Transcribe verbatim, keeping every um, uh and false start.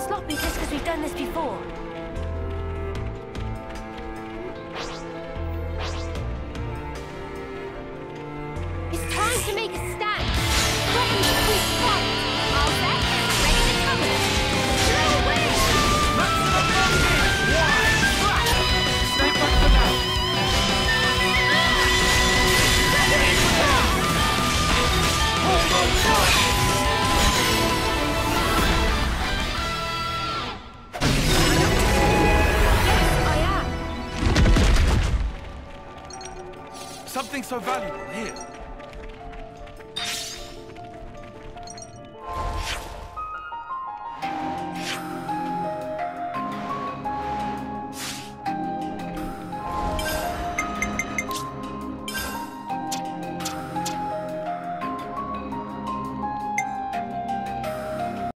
sloppy just because we've done this before. It's time to make a stand. Ready, we fight. All set, ready to cover. Throw away. Maximum monkey! Wide thrust! Stay back for now. Ready for now! Hold on tight! Something so valuable here.